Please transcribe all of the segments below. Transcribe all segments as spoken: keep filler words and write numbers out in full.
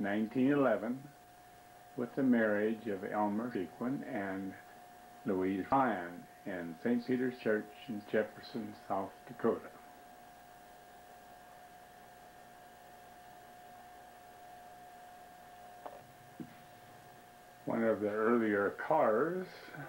nineteen eleven with the marriage of Elmer Sequin and Louise Ryan in Saint Peter's Church in Jefferson, South Dakota. One of the earlier cars.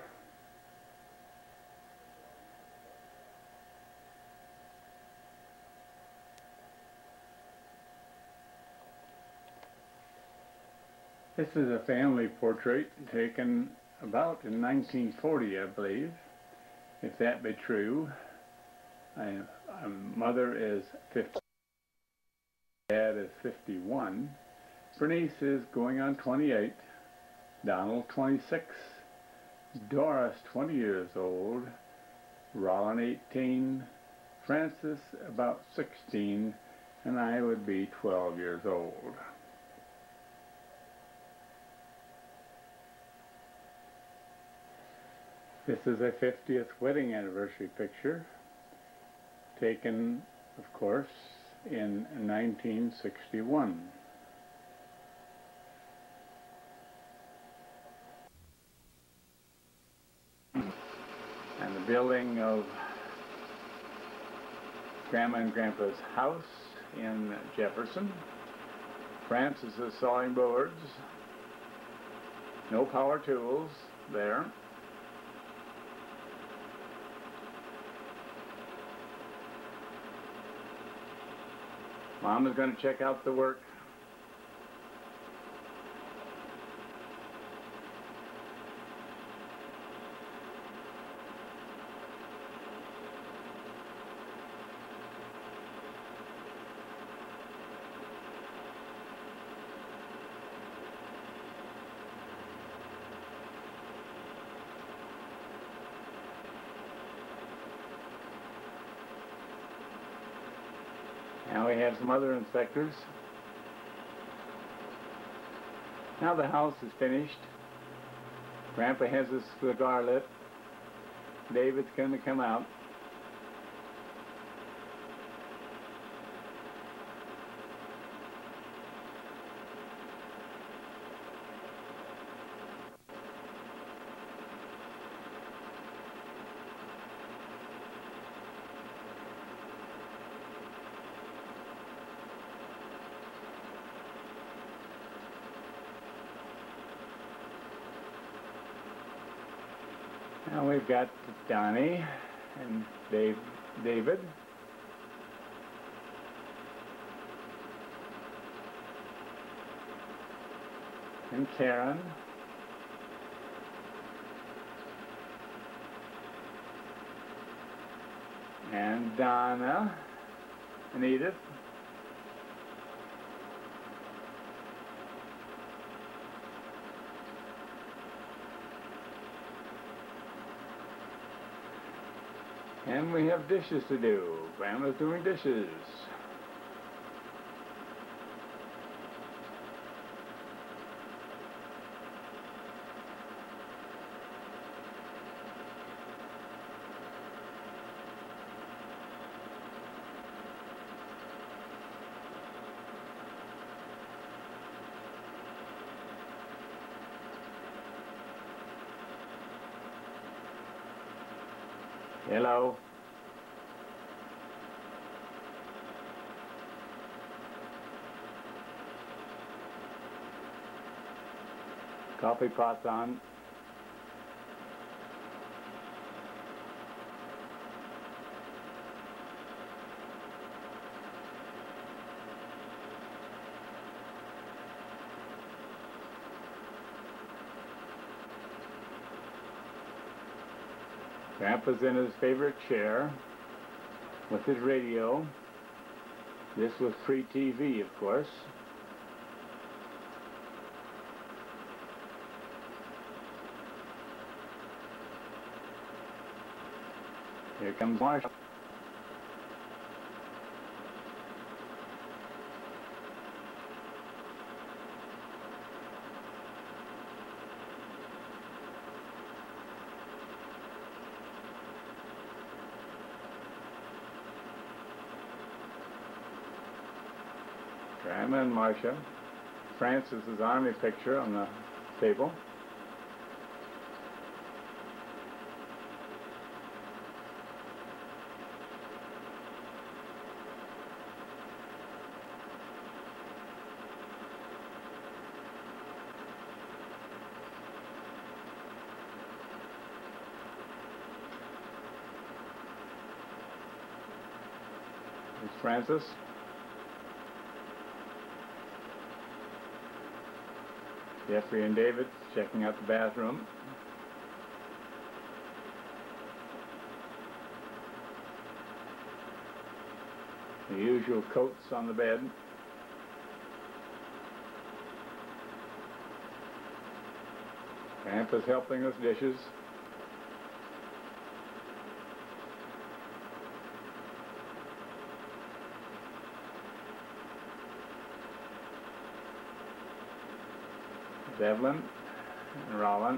This is a family portrait taken about in nineteen forty, I believe. If that be true, I, my mother is fifty, dad is fifty-one, Bernice is going on twenty-eight, Donald twenty-six, Doris twenty years old, Rollin eighteen, Francis about sixteen, and I would be twelve years old. This is a fiftieth wedding anniversary picture, taken, of course, in nineteen sixty-one. And the building of Grandma and Grandpa's house in Jefferson. Francis is sawing boards. No power tools there. Mom is going to check out the work. Now we have some other inspectors. Now the house is finished. Grandpa has his cigar lit. David's going to come out. Now we've got Donnie and Dave, David. And Karen. And Donna and Edith. And we have dishes to do. Grandma's doing dishes. Hello. Coffee pot's on. Grandpa's in his favorite chair with his radio. This was pre-T V, of course. Here comes Marshall. Grandma and Marcia Francis's Army picture on the table. It's Francis. Jeffrey and David checking out the bathroom. The usual coats on the bed. Grandpa's helping us dishes. Devlin and Rollin.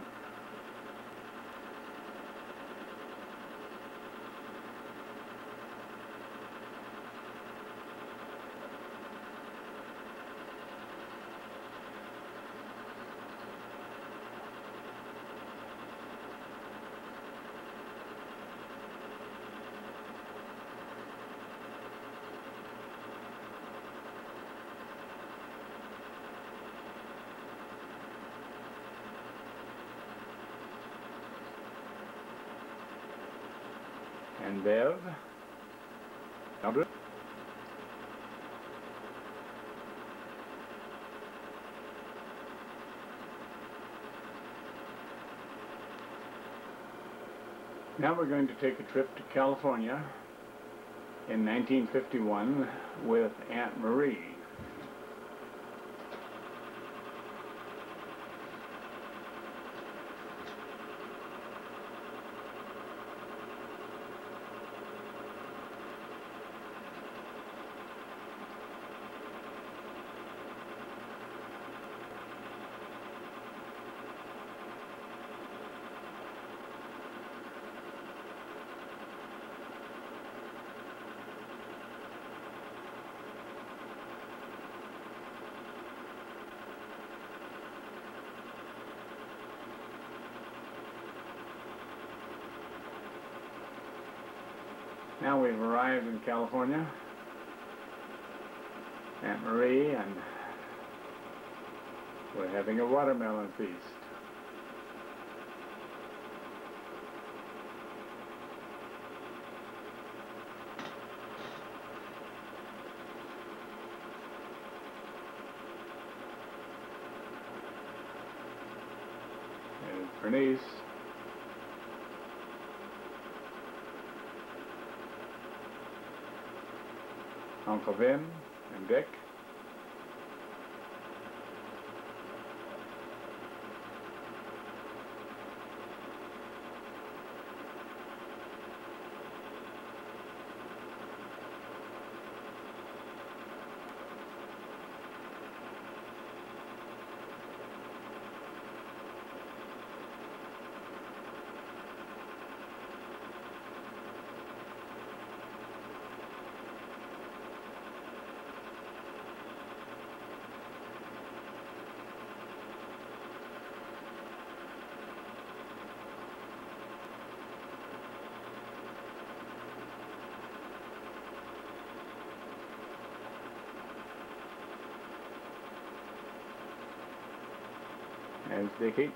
And Bev. Eldred. Now we're going to take a trip to California in nineteen fifty-one with Aunt Marie. Now we've arrived in California. Aunt Marie, and we're having a watermelon feast. There's Bernice. Uncle Vin and Dick. There's Dickie.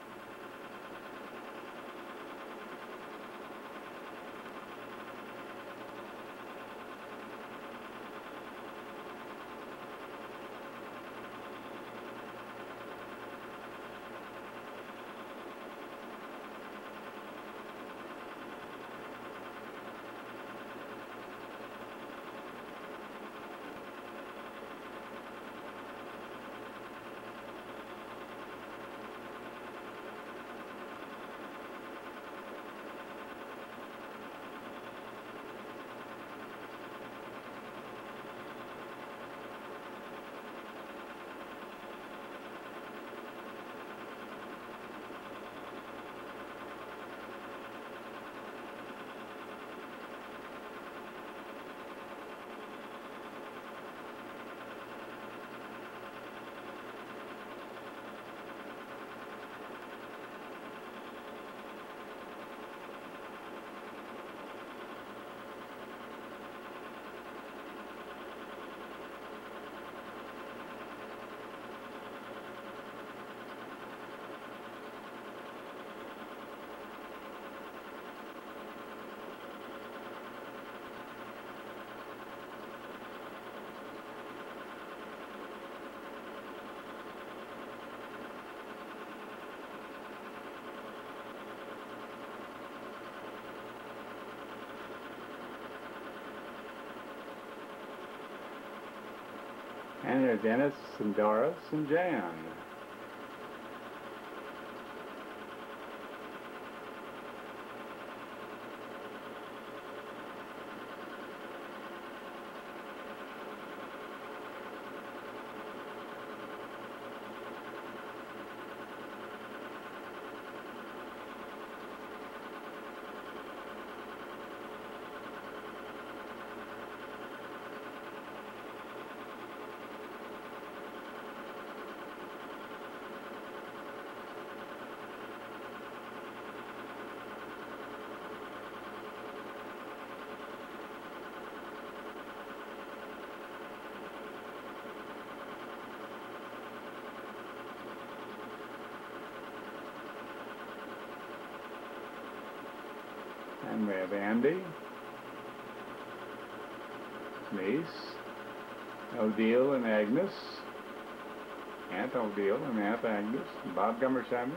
And there's Dennis and Doris and Jan. And we have Andy, niece, Odile and Agnes, Aunt Odile and Aunt Agnes, and Bob Gummershammer.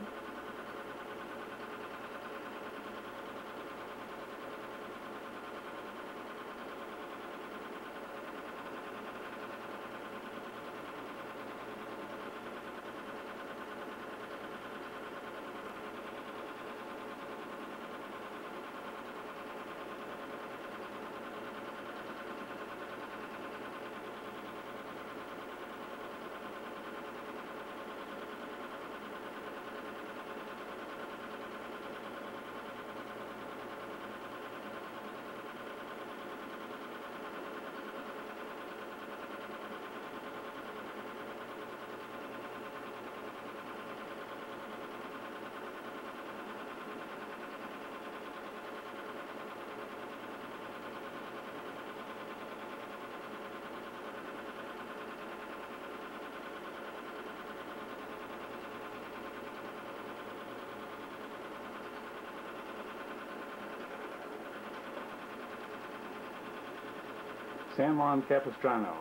San Juan Capistrano,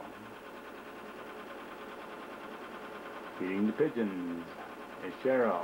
feeding the pigeons, is Cheryl.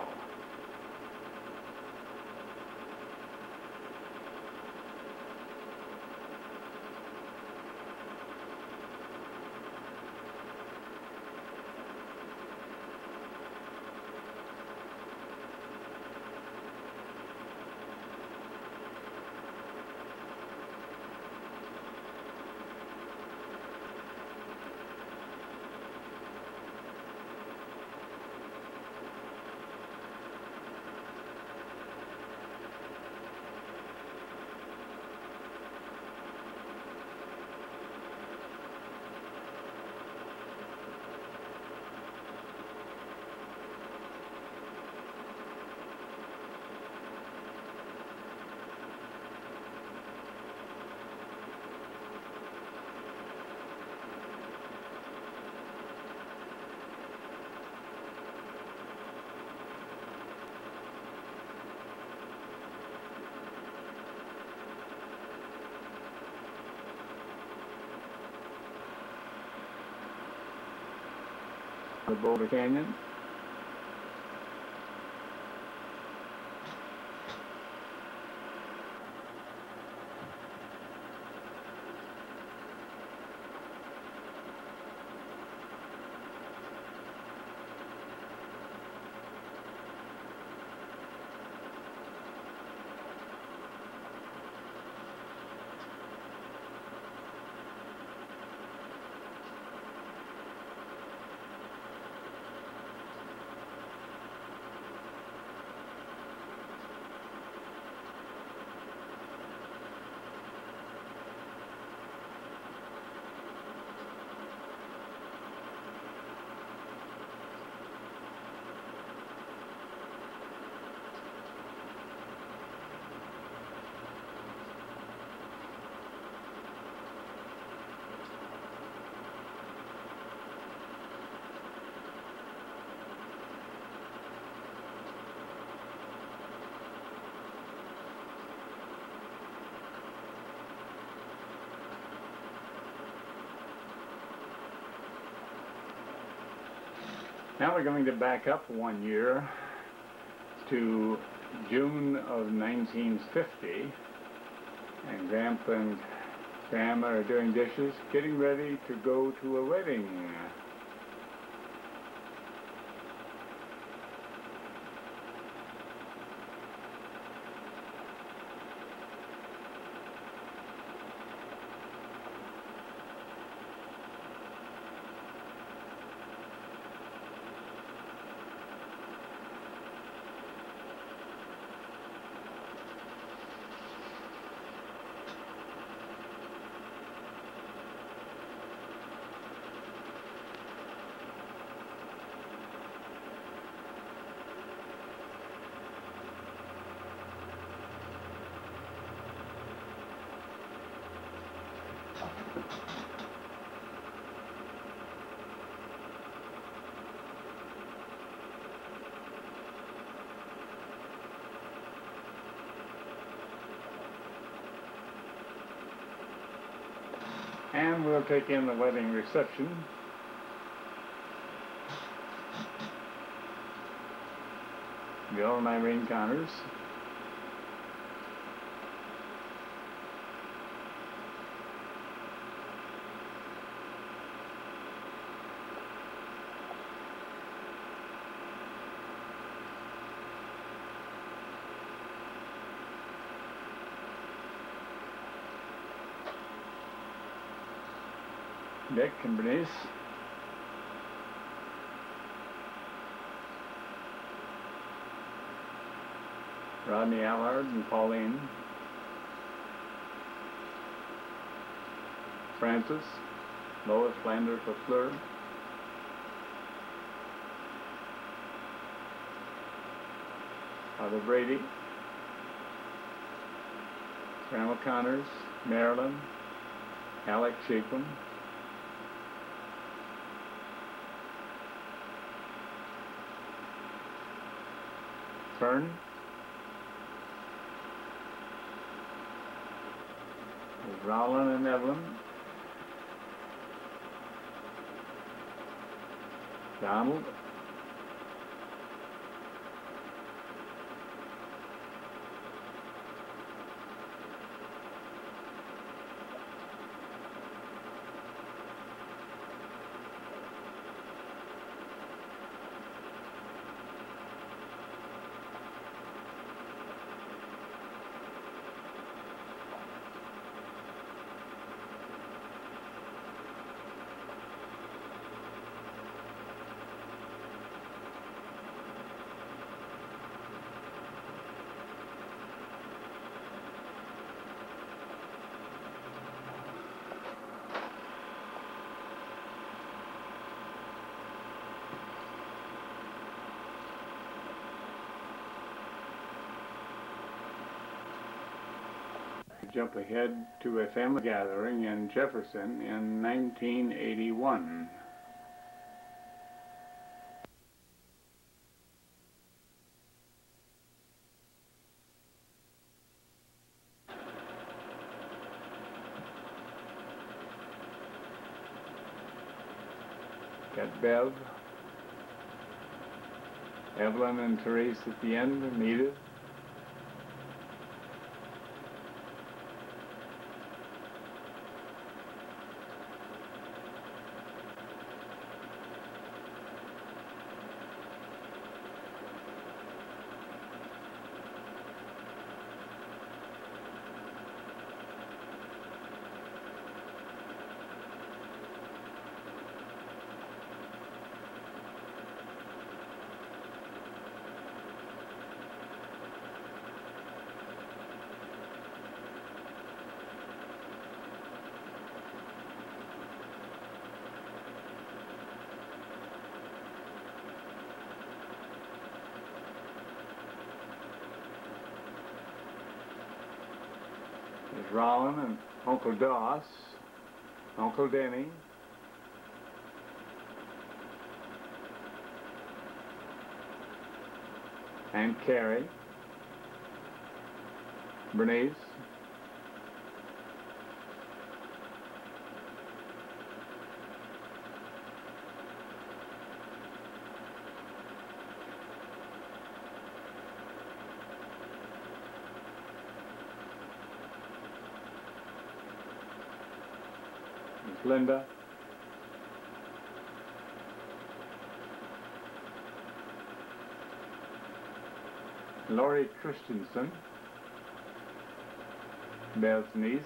The Boulder Canyon. Now we're going to back up one year to June of nineteen fifty, and Grandpa and Grandma are doing dishes, getting ready to go to a wedding. And we'll take in the wedding reception. Bill and Irene Connors. Dick and Bernice. Rodney Allard and Pauline. Francis, Lois Flanders LaFleur. Father Brady. Grandma Connors, Marilyn, Alec Shapeman. Fern. There's Roland and Evelyn. Donald. Jump ahead to a family gathering in Jefferson in nineteen eighty-one. Got Bev, Evelyn and Therese at the end, and Edith. There's Rollin and Uncle Doss, Uncle Denny, Aunt Carrie, Bernice, Linda, Laurie Christensen, Beth's niece,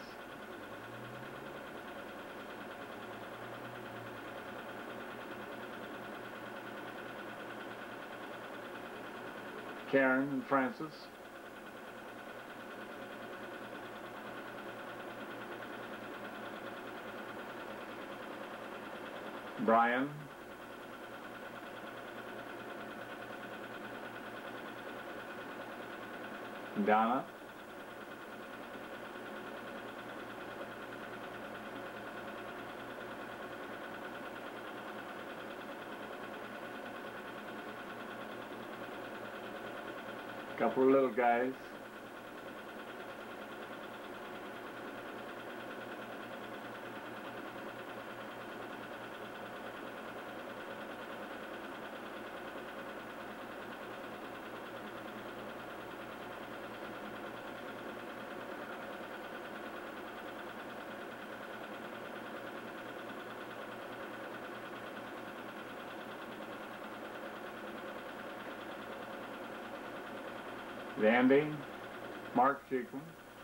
Karen and Francis, Brian, Donna, Couple of little guys. Andy, Mark Sheikman,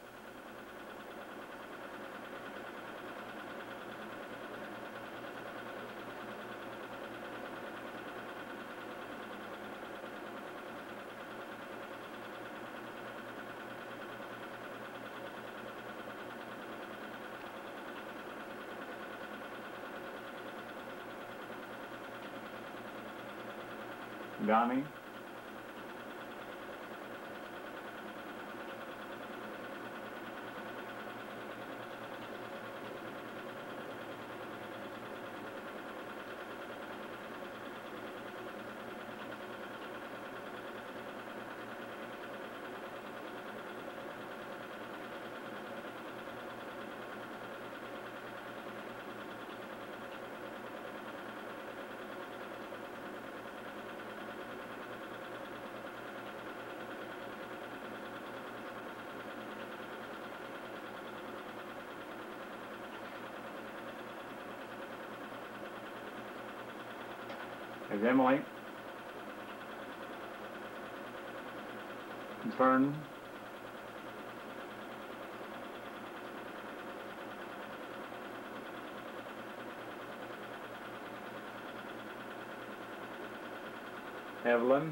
Donnie, there's Emily, Fern, Evelyn,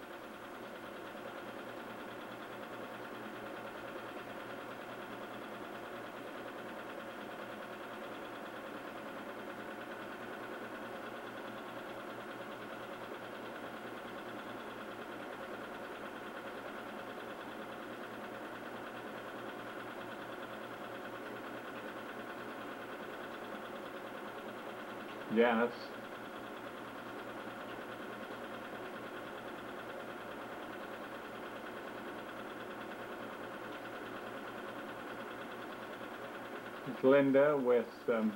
Janice, it's Linda with um,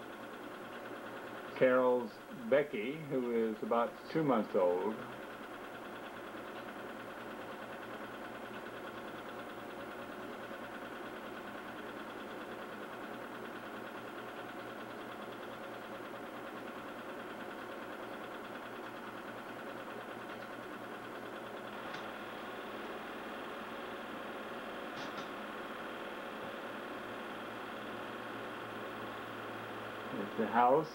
Carol's Becky, who is about two months old. There's the house.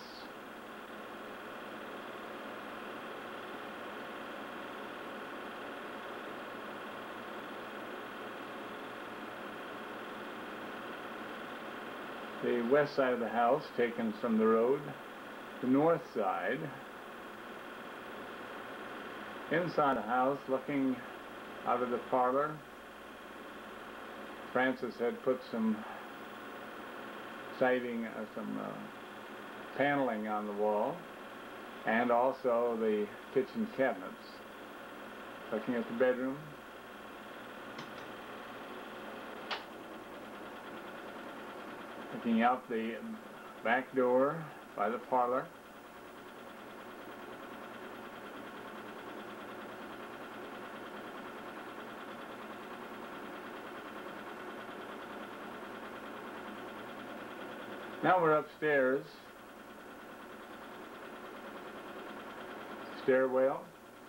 The west side of the house taken from the road. The north side. Inside the house, looking out of the parlor, Francis had put some siding, uh, some uh, paneling on the wall, and also the kitchen cabinets. Looking at the bedroom. Looking out the back door by the parlor. Now we're upstairs. Stairwell.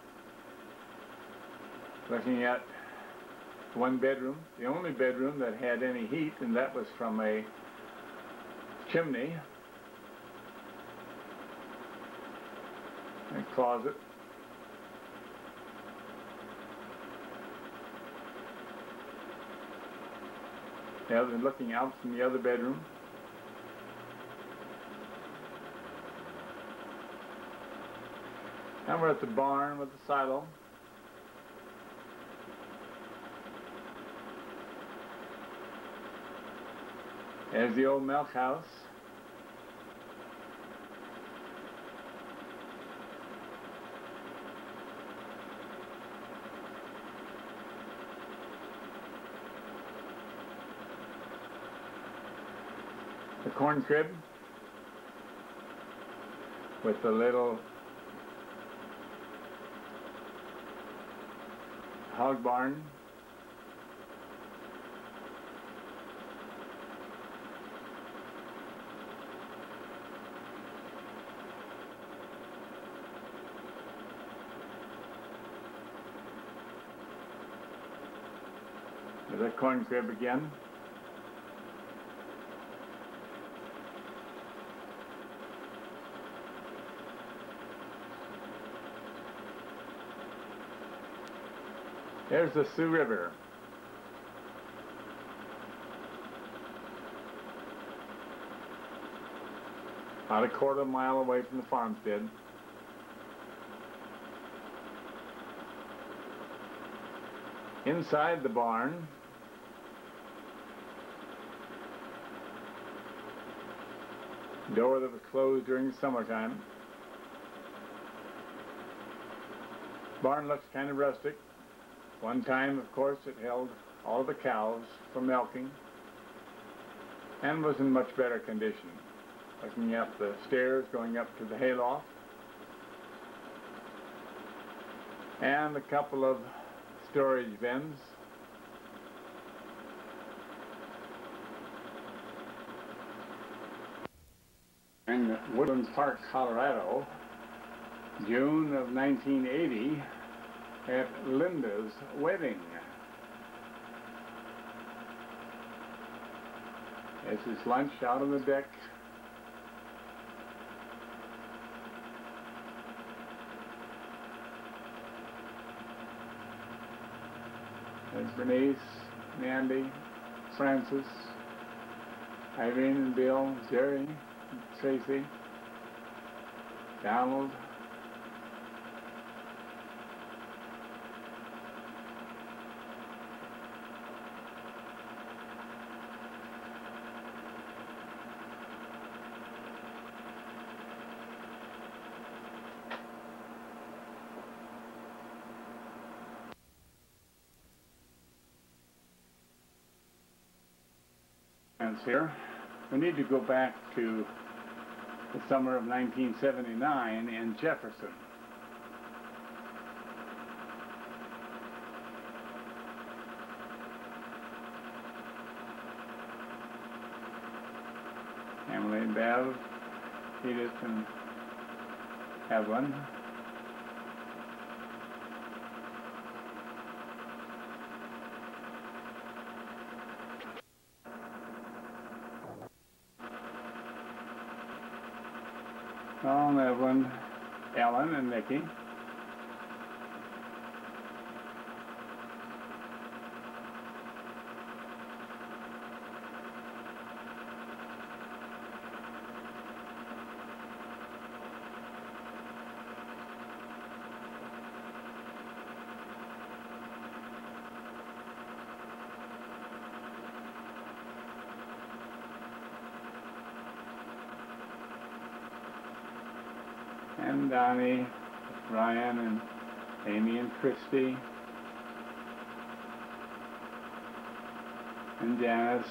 Looking at one bedroom, the only bedroom that had any heat, and that was from a chimney. A closet. Now they're looking out from the other bedroom. Now we're at the barn with the silo. There's the old milk house. the corn crib with the little hog barn. There's a corn crib again. There's the Sioux River. About a quarter of a mile away from the farmstead. Inside the barn, door that was closed during the summertime. Barn looks kind of rustic. One time, of course, it held all the cows for milking and was in much better condition. Looking up the stairs going up to the hayloft, and a couple of storage bins. In Woodland Park, Colorado, June of nineteen eighty, at Linda's wedding. This is lunch out on the deck. There's Bernice, Mandy, Francis, Irene and Bill, Jerry, Tracy, Donald, here. We need to go back to the summer of nineteen seventy-nine in Jefferson. Emily and Bev, Edith and Evelyn. Oh, Evelyn, Ellen, and Nikki. And Donnie, Ryan, and Amy, and Christy, and Janice.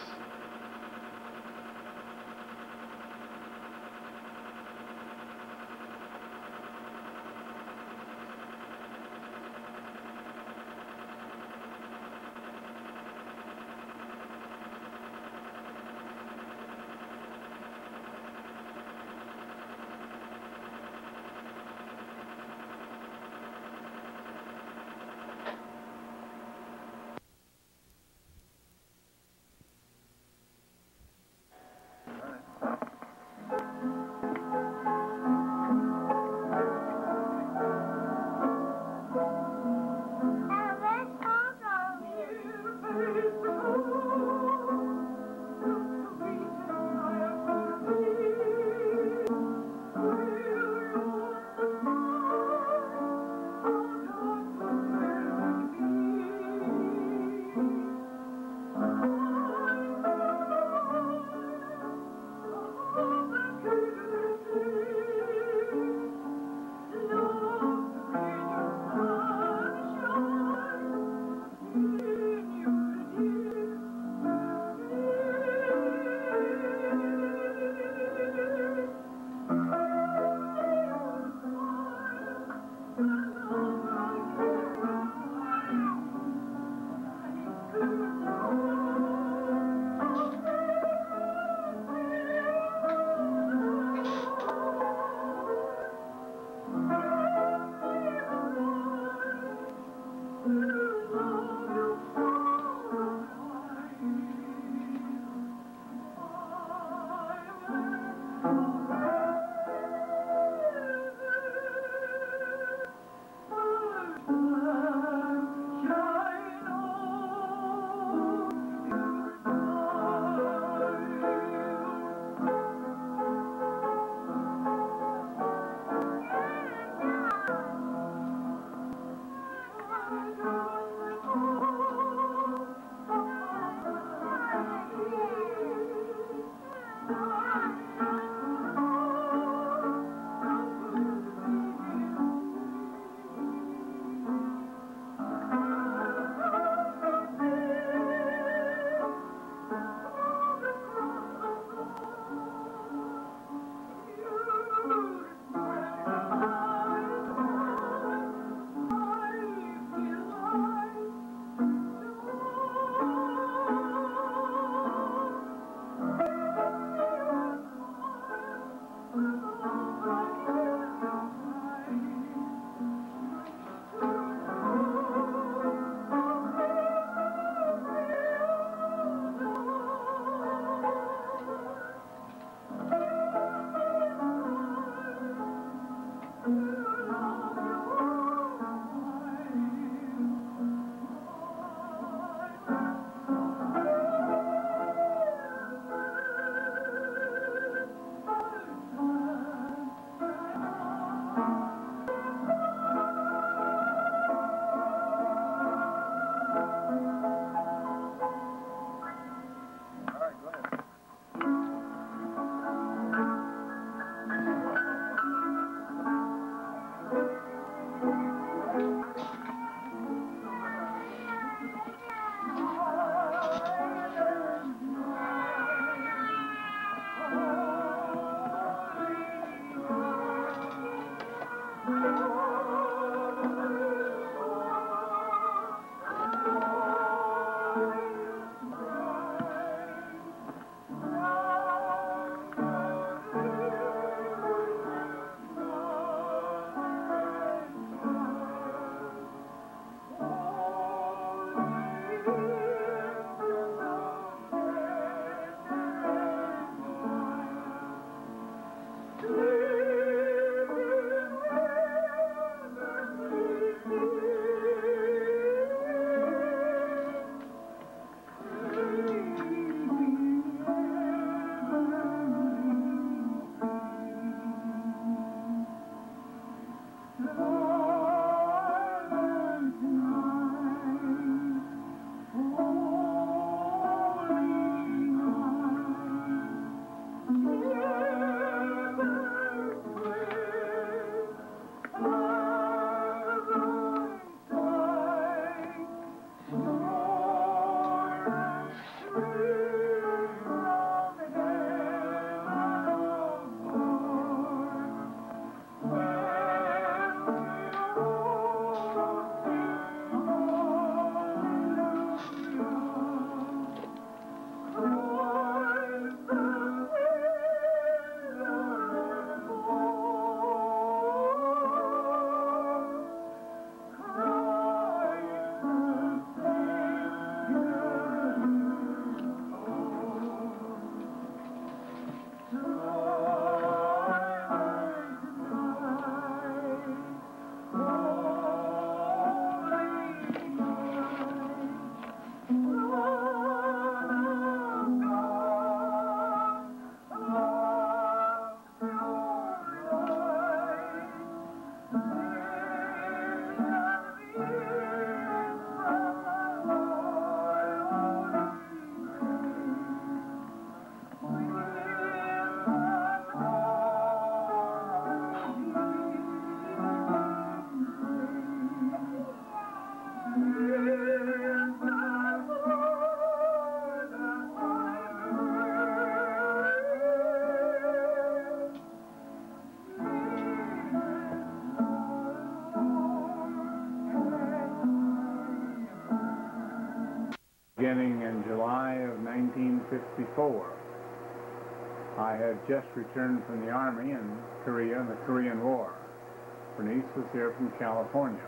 fifty-four. I had just returned from the Army in Korea in the Korean War. Bernice was here from California.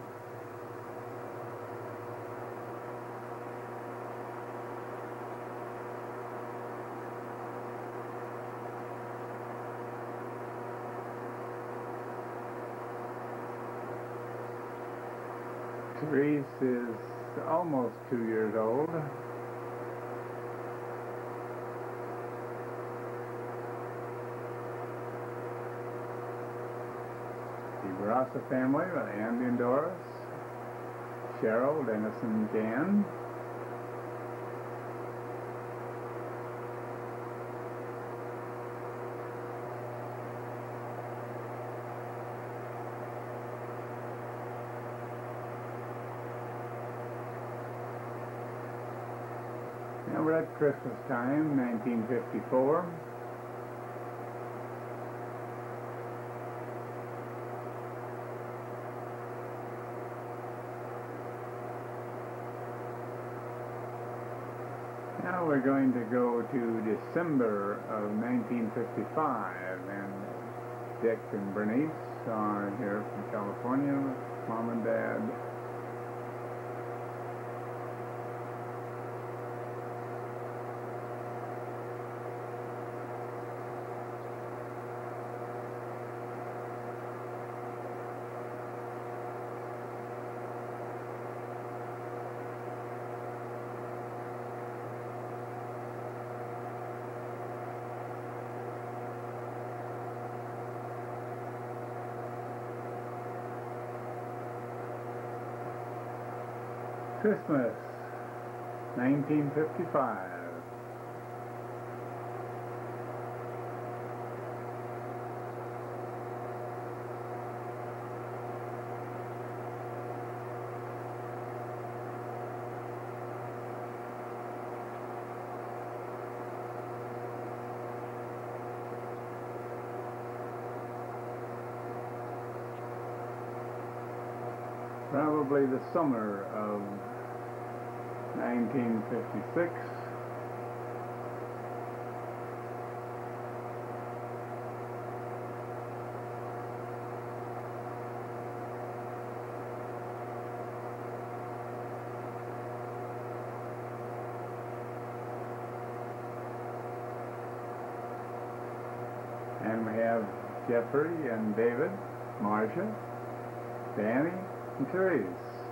Therese is almost two years old. The Barassa family, Andy and Doris, Cheryl, Dennis and Jan. Now we're at Christmas time, nineteen fifty-four. Now we're going to go to December of nineteen fifty-five, and Dick and Bernice are here from California with Mom and Dad. Christmas, nineteen fifty-five. Probably the summer of nineteen fifty-six. And we have Jeffrey and David, Marcia, Danny, and Therese.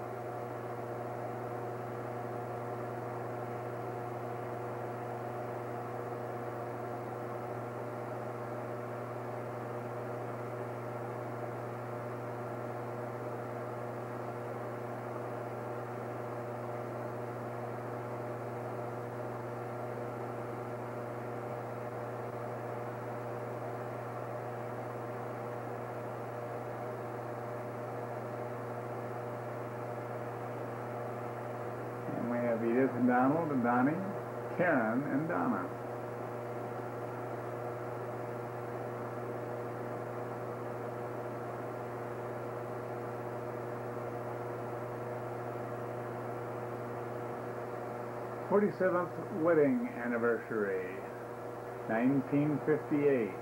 Edith and Donald and Donnie, Karen and Donna. forty-seventh wedding anniversary, nineteen fifty-eight.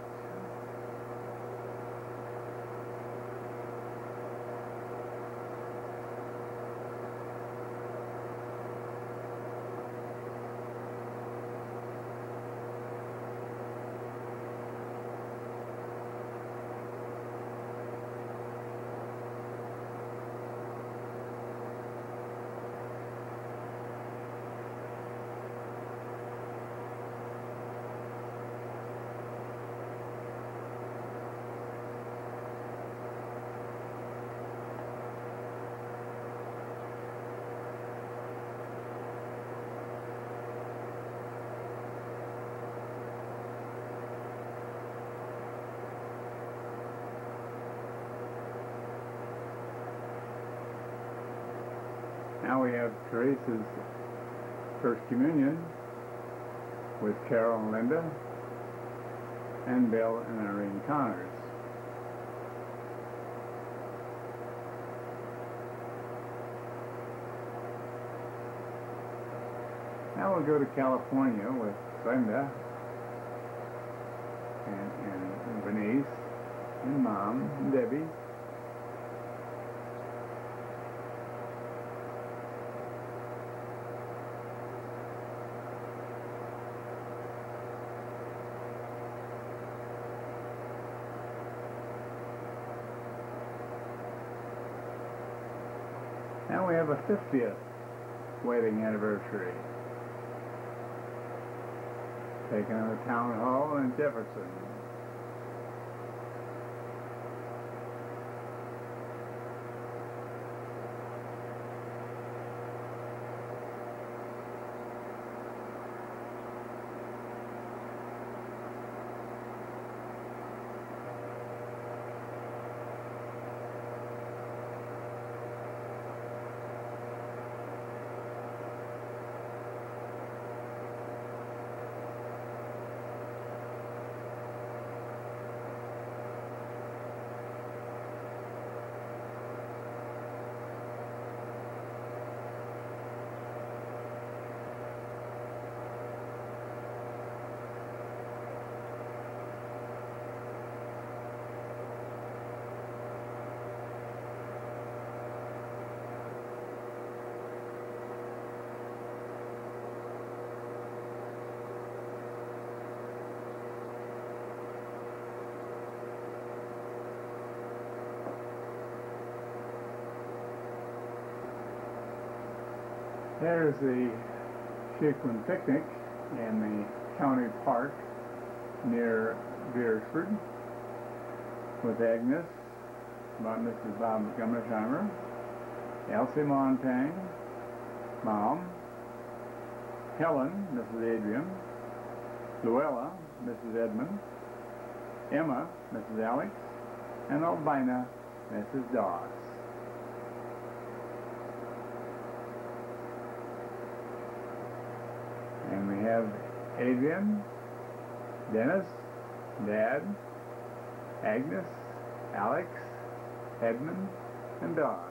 Now we have Teresa's First Communion with Carol and Linda, and Bill and Irene Connors. Now we'll go to California with Linda, and, and Bernice, and Mom, and Debbie. Now we have a fiftieth wedding anniversary, taken at the town hall in Jefferson. There's the Sheiklin Picnic in the county park near Beersford with Agnes, about Missus Bob Gummersheimer, Elsie Montang, Mom, Helen, Missus Adrian, Luella, Missus Edmund, Emma, Missus Alex, and Albina, Missus Doss. And we have Adrian, Dennis, Dad, Agnes, Alex, Edmund, and Doss.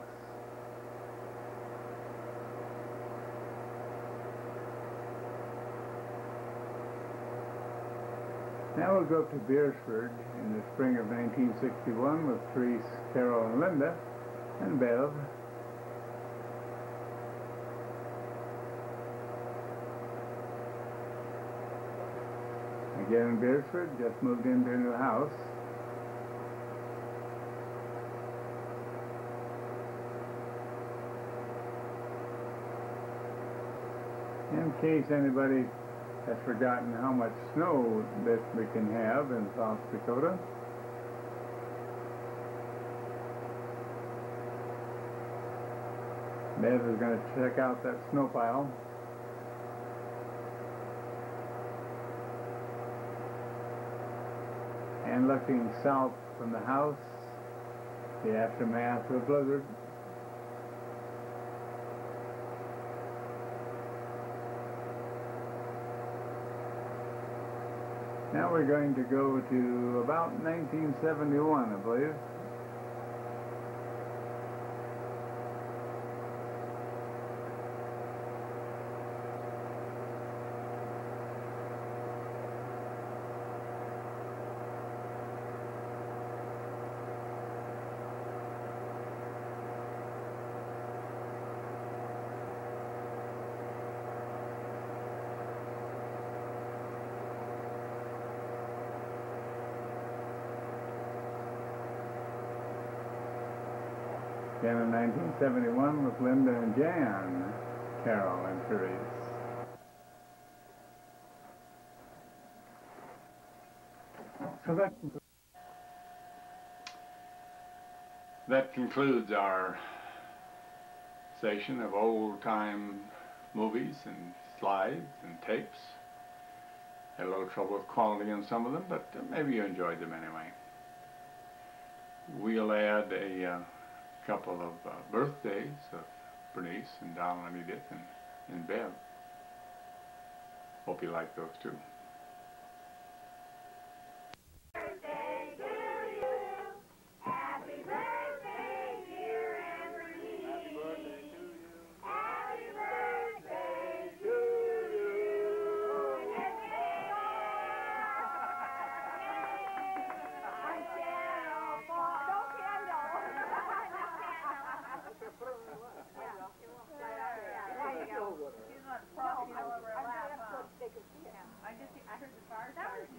Now we'll go up to Beersford in the spring of nineteen sixty-one with Therese, Carol, and Linda, and Bev. Again in Beersford, just moved into a new house. In case anybody has forgotten how much snow that we can have in South Dakota, Bev is going to check out that snow pile. And looking south from the house, the aftermath of a blizzard. Now we're going to go to about nineteen seventy-one, I believe. Again in nineteen seventy-one with Linda and Jan, Carol and Therese. So that, that concludes our session of old-time movies and slides and tapes. Had a little trouble with quality on some of them, but maybe you enjoyed them anyway. We'll add a uh, couple of uh, birthdays of Bernice and Donald and Edith and, and Bev. Hope you like those too.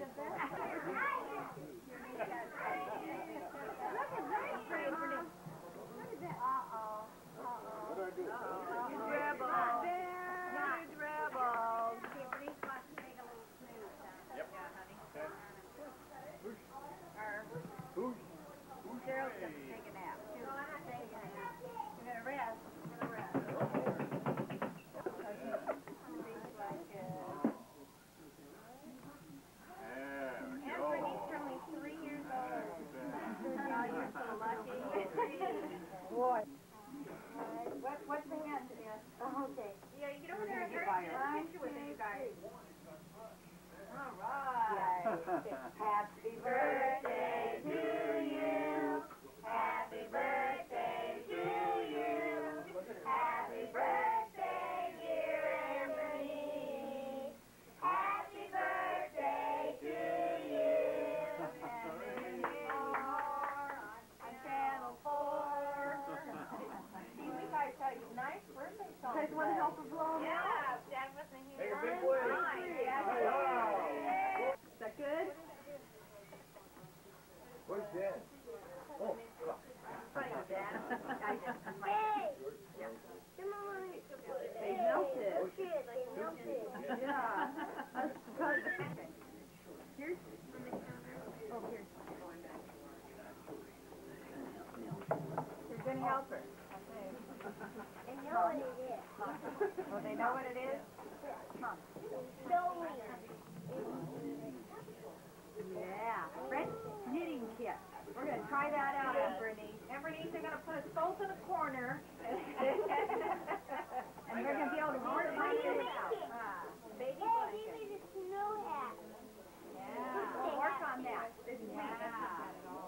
Boy. What, what's the answer? Oh, okay. Yeah, you get over there and get a picture with you guys. All right. Happy birthday to you. Happy birthday to you. Happy birthday, dear Emily. Happy birthday to you. And many more on Channel four. See, we guys got you nice birthday songs. You guys want to help us along? Yeah, Dad wasn't here. Make a big way. Is that good? Where's Dad? Oh, Funny, Dad. Hey! They melted. They melted. Yeah. That's because... Here's... Oh, here. Here's any helper. They know what it is. Oh, they know what it is? Come. Show me. Yeah. French knitting kit. We're going to try that out, Aunt Bernice. Aunt Bernice, they're going to put us both in a corner. And we're going to be able to work my knitting out. Ah, baby blanket. Hey, he made a snow hat. Yeah. We'll work on that this week. Yeah.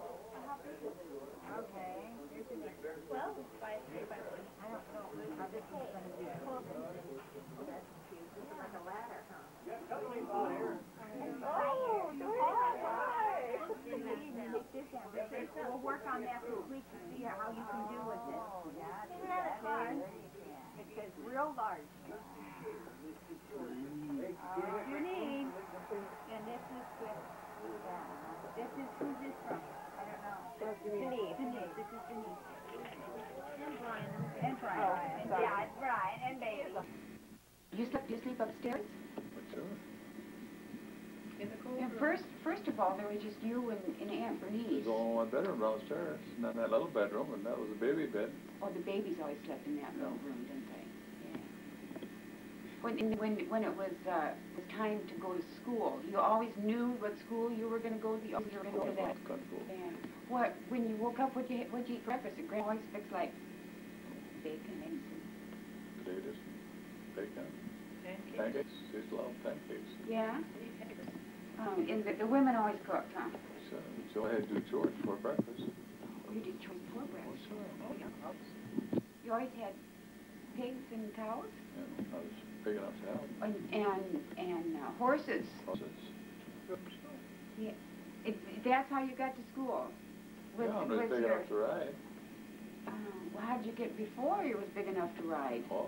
Okay. Here's the next. twelve by three by one. I don't know how this one's going to be. Oh, that's cute. This is like a ladder, huh? Oh, we'll work on that this week to see how you can do with it. Yeah, it says real large. All you need. And this is with, this is, who's this from? I don't know. Denise. Denise. This is Denise. And Brian. And Brian. Oh, and yeah, it's Brian and baby. You sleep, you sleep upstairs? sure. And first, first of all, there was just you and, and Aunt Bernice. There's only one bedroom downstairs, and then that little bedroom, and that was a baby bed. Oh, the babies always slept in that little room, didn't they? Yeah. When, when, when it was, uh, was time to go to school, you always knew what school you were going to go to. You always were going to go to that. Yeah. What, when you woke up, what'd you, what'd you eat for breakfast? And Grandma always fixed like bacon, eggs, and... Potatoes, bacon, pancakes. pancakes. She used to love pancakes. Yeah? Um, and the, the women always cooked, huh? So, she only had to do chores for breakfast. Oh, you did chores for breakfast. Oh, sure. Oh, yeah. You always had pigs and cows? Yeah, I was big enough to have. And, and, and uh, horses. Horses. Yeah. It, that's how you got to school? Was, Yeah, I was big your, enough to ride. Um, well, how did you get before you was big enough to ride? Oh.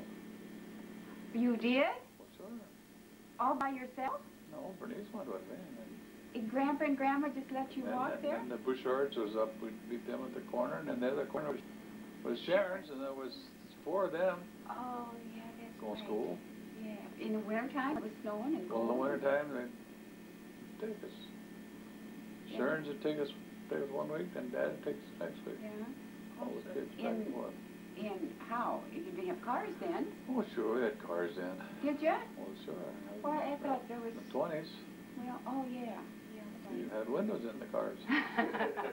You did? Well, sure. All by yourself? No, Bernice went with me. And, And Grandpa and Grandma just let you and, walk and, there? and the Bouchards was up, we'd meet them at the corner, and then the other corner was, was Sharon's, and there was four of them Oh, yeah, that's going right. to school. Yeah. In the wintertime, it was snowing and Well, in the cold. wintertime, they'd take us. Yeah. Sharon's would take us, take us one week, then Dad would take us next week. Yeah. All the kids back In- and forth. And how? You didn't have cars then, Oh, sure, we had cars then. did you? Oh, sure. Well, I thought there was... In the twenties, Well, oh, yeah. you had windows in the cars. And,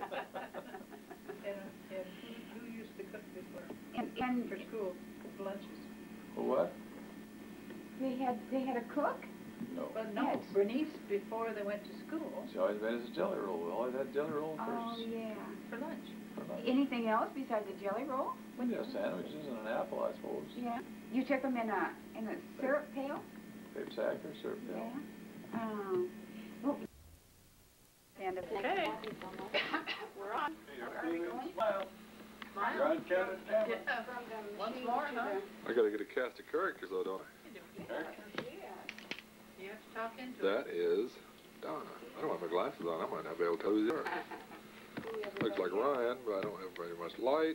and who, who used to cook before, and, and for school, for lunches? For what? they had, they had a cook? No. But no, Yes. Bernice, before they went to school, She always made us a jelly roll. We always had jelly roll Oh, first. yeah. for lunch. For lunch. Anything else besides a jelly roll? Yeah, sandwiches and an apple, I suppose. Yeah. You took them in a, in a syrup pail? Babe sack or syrup Yeah. pail. Um, well, stand up. Okay. We're on. Smile. You're on Canada Channel. Yeah. Once more, huh? I gotta get a cast of characters though, don't I? You have to talk into it. That is Donna. I don't have my glasses on. I might not be able to tell who they are. Looks like Ryan, but I don't have very much light.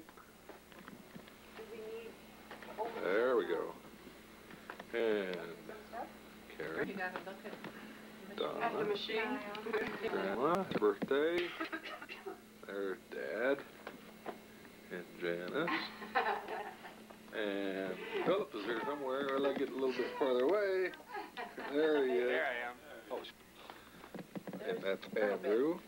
There we go. And Carrie. You gotta look at Donna. at the machine. Grandma. Birthday. There's Dad. And Janice. And Philip is here somewhere. I'll get a little bit farther away. There he is. There I am. Oh, and that's Andrew.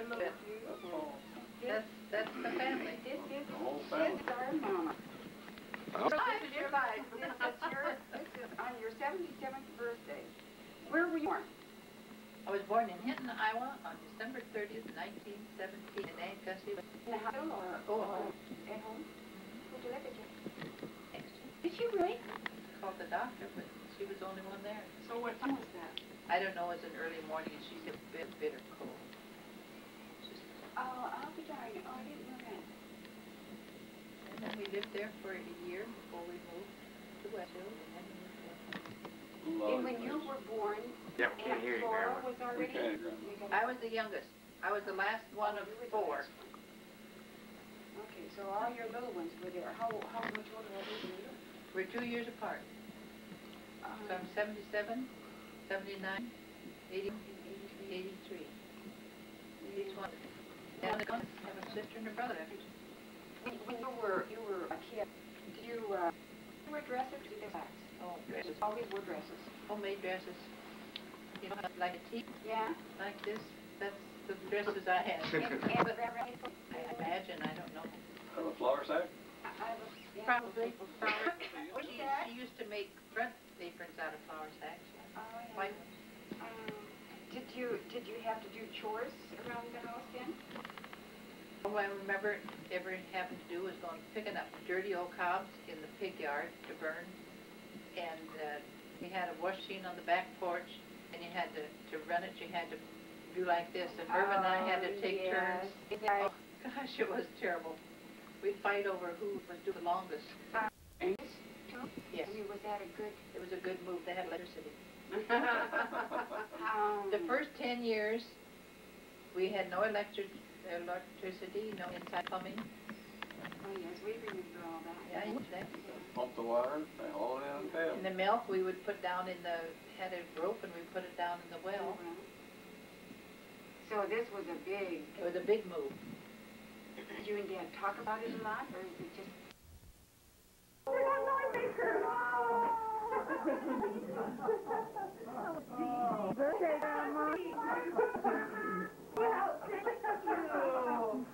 That's, that's the family. This is, The whole this family. is our mama. Oh, This is your life. This is your, this is on your seventy-seventh birthday. Where were you born? I was born in Hinton, Iowa on December thirtieth, nineteen seventeen, in Aunt Gussie. In the hospital or, Oh, at home? Who'd you live with you? next to Did you really? called the doctor, but she was the only one there. So what time was that? I don't know, it was an early morning, and she's a bit bitter cold. Just, Oh, I'll be darned. Oh, I didn't know that. and then we lived there for a year before we moved to Westfield, and then we moved there. And when you were born, Yeah, we can't Aunt hear you, Flora Grandma. was already? Okay. You got- I was the youngest. I was the last one of You were the four. last one. Okay, so all your little ones were there. How, how much older were you? We're two years apart. Um, So I'm seventy-seven, seventy-nine, eighty, eighty-three. eighty-one. And I have a sister and a brother. When, when you were, you were a kid, did you, uh, wear dresses or did you wear Oh, dresses. Always wore dresses. Homemade dresses. You know, like a tee, Yeah? like this. That's the dresses I had. And, and was that right? I imagine, I don't know. Have a flour sack? I, I was, yeah. Probably. Flower. What's She, that? she used to make front aprons out of flour sacks. Oh, yeah. White ones. Um, did you, did you have to do chores around the house then? All I remember ever having to do was going picking up dirty old cobs in the pig yard to burn. And uh, we had a wash machine on the back porch, and you had to, to run it, you had to do like this. And Merv and I had to Oh, take yes. turns. Yeah. Oh, gosh, it was terrible. We'd fight over who was doing the longest. Yes, I mean, was that a good, it was a good move. They had electricity. um, The first ten years, we had no electric, electricity, no inside plumbing. oh yes, we remember all that. Yeah, you know that. Pump the water, they haul it in and And the milk we would put down in the, had a rope and we put it down in the well. So this was a big, It was a big move. did you and Dad talk about it a lot, or is it just? Birthday, Grandma. Well, thank you.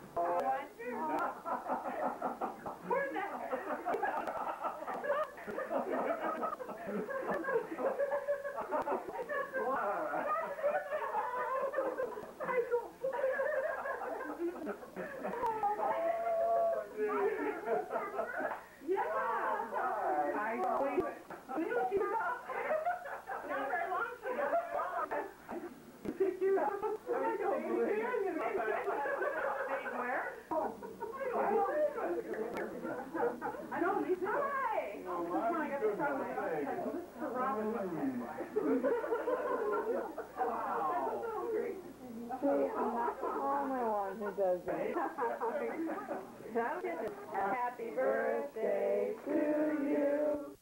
Happy birthday to you.